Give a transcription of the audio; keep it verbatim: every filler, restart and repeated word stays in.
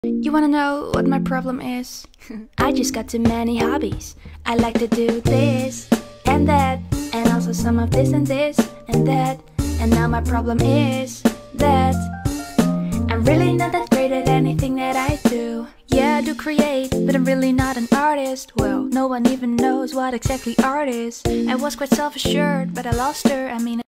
You wanna know what my problem is? I just got too many hobbies. I like to do this and that, and also some of this and this and that. And now my problem is that I'm really not that great at anything that I do. Yeah, I do create, but I'm really not an artist. Well, no one even knows what exactly art is. I was quite self-assured, but I lost her. I mean